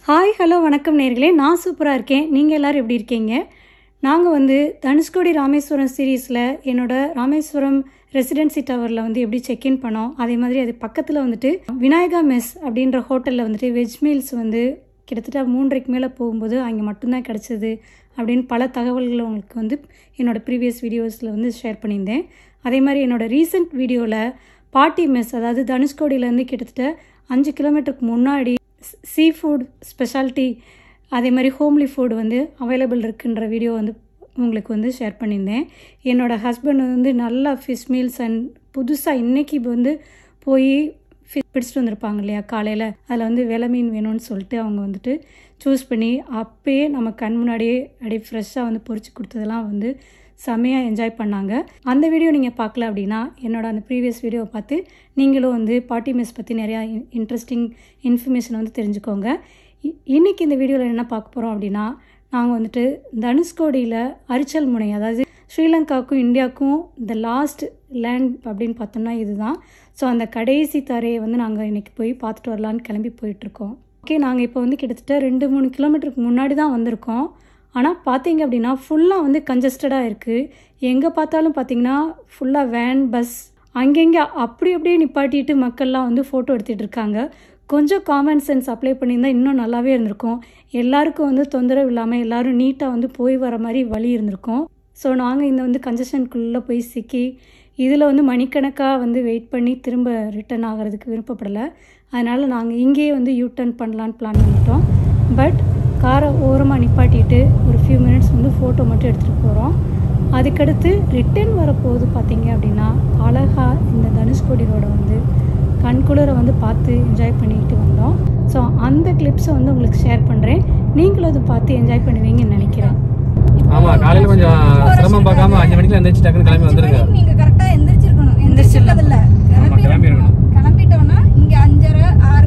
Hi hello வணக்கம் நேயர்களே, நான் சூப்பராக இருக்கேன். நீங்கள் எல்லோரும் எப்படி இருக்கீங்க? நாங்கள் வந்து தனுஷ்கோடி ராமேஸ்வரம் சீரீஸில் என்னோட ராமேஸ்வரம் ரெசிடென்சி டவரில் வந்து எப்படி செக்இன் பண்ணோம், அதே மாதிரி அது பக்கத்தில் வந்துட்டு விநாயகா மெஸ் அப்படின்ற ஹோட்டலில் வந்துட்டு வெஜ் மீல்ஸ் வந்து கிட்டத்தட்ட 3:30 மேலே போகும்போது அங்கே மட்டும்தான் கிடச்சிது அப்படின்னு பல தகவல்களை உங்களுக்கு வந்து என்னோடய ப்ரீவியஸ் வீடியோஸில் வந்து ஷேர் பண்ணியிருந்தேன். அதே மாதிரி என்னோடய ரீசெண்ட் வீடியோவில் பாட்டி மெஸ், அதாவது தனுஷ்கோடியிலேருந்து கிட்டத்தட்ட 5 கிலோமீட்டருக்கு முன்னாடி சீ ஃபுட் ஸ்பெஷாலிட்டி அதே மாதிரி ஹோம்லி ஃபுட் வந்து அவைலபிள் இருக்குன்ற வீடியோ வந்து உங்களுக்கு வந்து ஷேர் பண்ணியிருந்தேன். என்னோடய ஹஸ்பண்ட் வந்து நல்லா ஃபிஷ் மீல்ஸ் அண்ட் புதுசாக இன்றைக்கி வந்து போய் பிடிச்சிட்டு வந்திருப்பாங்க இல்லையா காலையில், அதில் வந்து வெலை மீன் வேணும்னு சொல்லிட்டு அவங்க வந்துட்டு சூஸ் பண்ணி அப்போயே நம்ம கண் முன்னாடியே அப்படியே ஃப்ரெஷ்ஷாக வந்து பொரிச்சு கொடுத்ததெல்லாம் வந்து செம்மையாக என்ஜாய் பண்ணாங்க. அந்த வீடியோ நீங்கள் பார்க்கல அப்படின்னா என்னோட அந்த ப்ரீவியஸ் வீடியோவை பார்த்து நீங்களும் வந்து பாட்டி மெஸ் பற்றி நிறையா இன்ட்ரெஸ்டிங் இன்ஃபர்மேஷன் வந்து தெரிஞ்சுக்கோங்க. இன்றைக்கி இந்த வீடியோவில் என்ன பார்க்க போகிறோம் அப்படின்னா, நாங்கள் வந்துட்டு தனுஷ்கோடியில் அரிச்சல் முனை, அதாவது ஸ்ரீலங்காவுக்கும் இந்தியாவுக்கும் இந்த லாஸ்ட் லேண்ட் அப்படின்னு பார்த்தோம்னா இதுதான். ஸோ அந்த கடைசி தரையை வந்து நாங்கள் இன்றைக்கி போய் பார்த்துட்டு வரலான்னு கிளம்பி போயிட்டுருக்கோம். ஓகே, நாங்கள் இப்போ வந்து கிட்டத்தட்ட 2-3 கிலோமீட்டருக்கு முன்னாடி தான் வந்திருக்கோம். ஆனால் பார்த்தீங்க அப்படின்னா ஃபுல்லாக வந்து கன்ஜஸ்டடாக இருக்குது. எங்கே பார்த்தாலும் பார்த்திங்கன்னா ஃபுல்லாக வேன், பஸ் அங்கங்கே அப்படி அப்படியே நிப்பாட்டிட்டு மக்கள்லாம் வந்து ஃபோட்டோ எடுத்துகிட்டு இருக்காங்க. கொஞ்சம் காமன் சென்ஸ் அப்ளை பண்ணியிருந்தால் இன்னும் நல்லாவே இருந்திருக்கும். எல்லாருக்கும் வந்து தொந்தரவு இல்லாமல் எல்லோரும் நீட்டாக வந்து போய் வர மாதிரி வழி இருந்திருக்கும். ஸோ நாங்கள் இந்த வந்து கன்ஜஷனுக்குள்ளே போய் சிக்கி இதில் வந்து மணிக்கணக்காக வந்து வெயிட் பண்ணி திரும்ப ரிட்டர்ன் ஆகிறதுக்கு விருப்பப்படலை. அதனால் நாங்கள் இங்கேயே வந்து யூ டர்ன் பண்ணலான்னு பிளான் பண்ணிட்டோம். பட் காரை ஓரமாக நிப்பாட்டிட்டு ஒரு ஃபியூ மினிட்ஸ் வந்து ஃபோட்டோ மட்டும் எடுத்துகிட்டு போகிறோம். அதுக்கடுத்து ரிட்டர்ன் வரப்போகுது பார்த்தீங்க அப்படின்னா அழகாக இந்த தனுஷ்கோடி ரோடை வந்து கண்குளிரை வந்து பார்த்து என்ஜாய் பண்ணிக்கிட்டு வந்தோம். ஸோ அந்த கிளிப்ஸை வந்து உங்களுக்கு ஷேர் பண்ணுறேன். நீங்களும் அதை பார்த்து என்ஜாய் பண்ணுவீங்கன்னு நினைக்கிறேன். ஆமாம், காலையில் கொஞ்சம் சிரமம் பார்க்காம 5 மணிக்கு எந்திரிச்சு டக்குன்னு கிளம்பி வந்துருங்க. நீங்கள் கரெக்டாக எந்திரிச்சிருக்கணும். எந்திரிச்சிருக்கதில்ல கிளம்பிட்டோம்னா இங்கே 5:30, 6